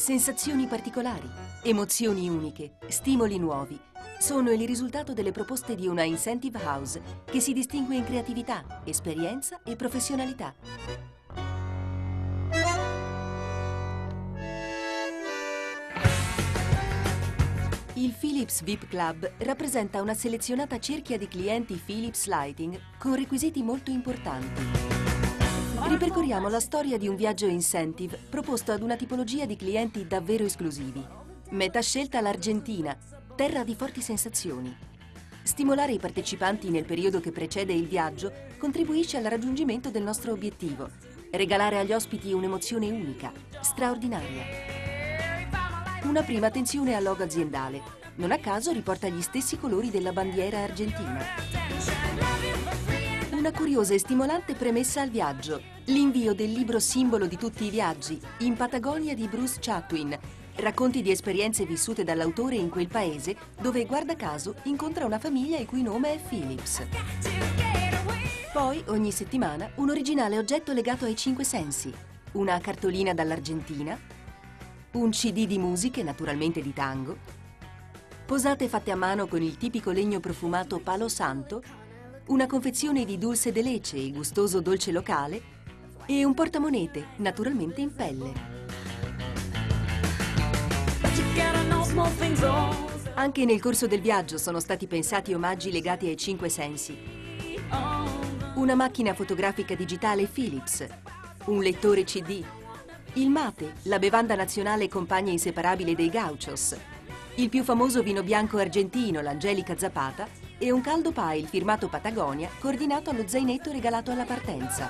Sensazioni particolari, emozioni uniche, stimoli nuovi sono il risultato delle proposte di una Incentive House che si distingue in creatività, esperienza e professionalità. Il Philips VIP Club rappresenta una selezionata cerchia di clienti Philips Lighting con requisiti molto importanti. Ripercorriamo la storia di un viaggio incentive proposto ad una tipologia di clienti davvero esclusivi. Meta scelta l'Argentina, terra di forti sensazioni. Stimolare i partecipanti nel periodo che precede il viaggio contribuisce al raggiungimento del nostro obiettivo: regalare agli ospiti un'emozione unica, straordinaria. Una prima attenzione al logo aziendale. Non a caso riporta gli stessi colori della bandiera argentina. Una curiosa e stimolante premessa al viaggio. L'invio del libro simbolo di tutti i viaggi, In Patagonia di Bruce Chatwin. Racconti di esperienze vissute dall'autore in quel paese dove, guarda caso, incontra una famiglia il cui nome è Philips. Poi, ogni settimana, un originale oggetto legato ai 5 sensi. Una cartolina dall'Argentina, un CD di musiche, naturalmente di tango, posate fatte a mano con il tipico legno profumato Palo Santo, una confezione di dulce de leche e gustoso dolce locale e un portamonete, naturalmente in pelle. Anche nel corso del viaggio sono stati pensati omaggi legati ai 5 sensi. Una macchina fotografica digitale Philips, un lettore CD, il mate, la bevanda nazionale compagna inseparabile dei gauchos, il più famoso vino bianco argentino, l'Angelica Zapata, e un caldo pile firmato Patagonia, coordinato allo zainetto regalato alla partenza.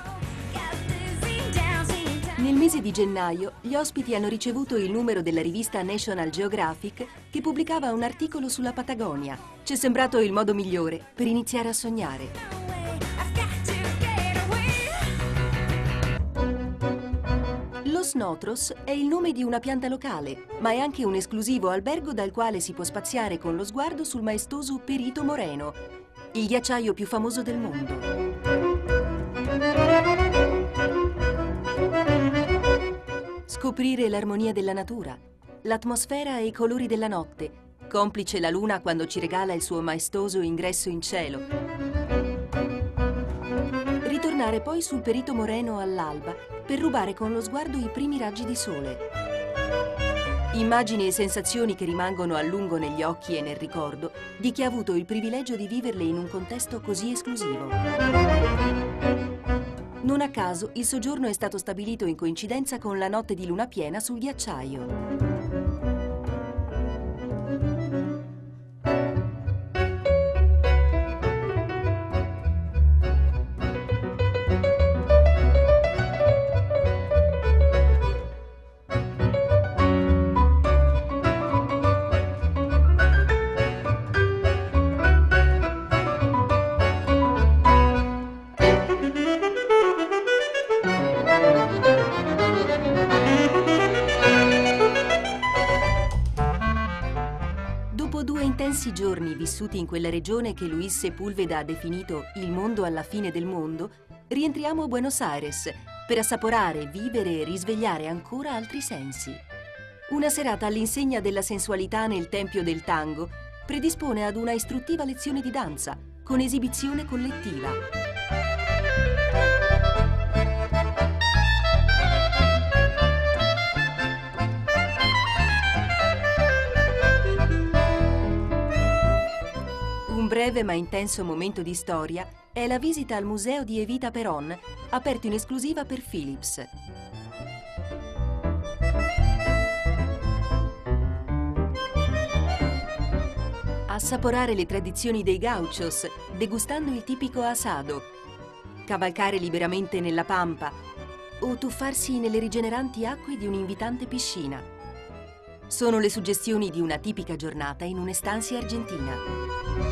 Nel mese di gennaio, gli ospiti hanno ricevuto il numero della rivista National Geographic che pubblicava un articolo sulla Patagonia. Ci è sembrato il modo migliore per iniziare a sognare. Los Notros è il nome di una pianta locale, ma è anche un esclusivo albergo dal quale si può spaziare con lo sguardo sul maestoso Perito Moreno, il ghiacciaio più famoso del mondo. Scoprire l'armonia della natura, l'atmosfera e i colori della notte, complice la luna quando ci regala il suo maestoso ingresso in cielo. Ritornare poi sul Perito Moreno all'alba per rubare con lo sguardo i primi raggi di sole. Immagini e sensazioni che rimangono a lungo negli occhi e nel ricordo di chi ha avuto il privilegio di viverle in un contesto così esclusivo. Non a caso il soggiorno è stato stabilito in coincidenza con la notte di luna piena sul ghiacciaio. Dopo 2 intensi giorni vissuti in quella regione che Luis Sepúlveda ha definito il mondo alla fine del mondo, rientriamo a Buenos Aires per assaporare, vivere e risvegliare ancora altri sensi. Una serata all'insegna della sensualità nel Tempio del Tango predispone ad una istruttiva lezione di danza con esibizione collettiva. Un breve ma intenso momento di storia è la visita al museo di Evita Perón, aperto in esclusiva per Philips. Assaporare le tradizioni dei gauchos, degustando il tipico asado, cavalcare liberamente nella pampa o tuffarsi nelle rigeneranti acque di un'invitante piscina. Sono le suggestioni di una tipica giornata in un'estancia argentina.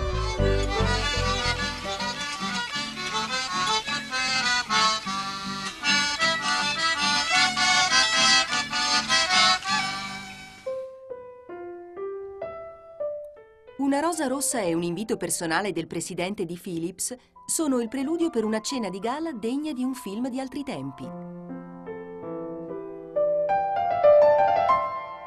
Una rosa rossa e un invito personale del presidente di Philips sono il preludio per una cena di gala degna di un film di altri tempi.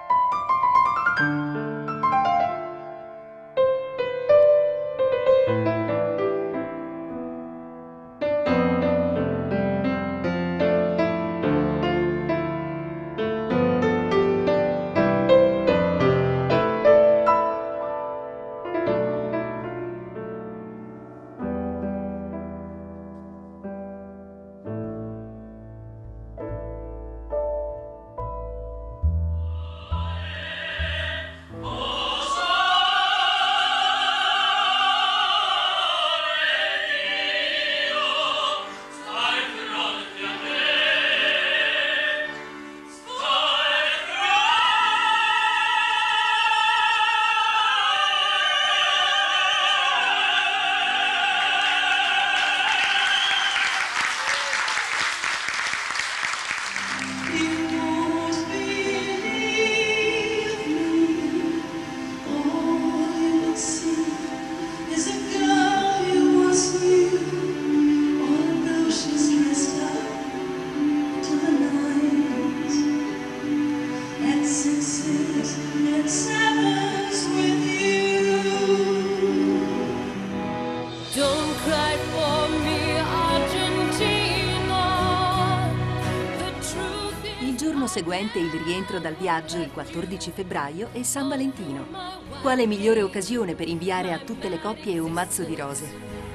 Il giorno seguente il rientro dal viaggio, il 14 febbraio, è San Valentino. Quale migliore occasione per inviare a tutte le coppie un mazzo di rose?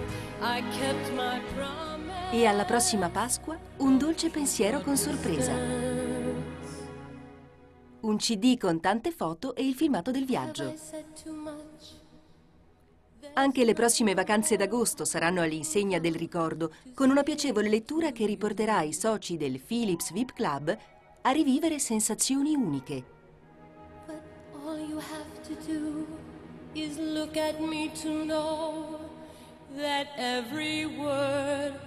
E alla prossima Pasqua, un dolce pensiero con sorpresa. Un CD con tante foto e il filmato del viaggio. Anche le prossime vacanze d'agosto saranno all'insegna del ricordo, con una piacevole lettura che riporterà i soci del Philips VIP Club a rivivere sensazioni uniche. But all you have to do is look at me to know that every word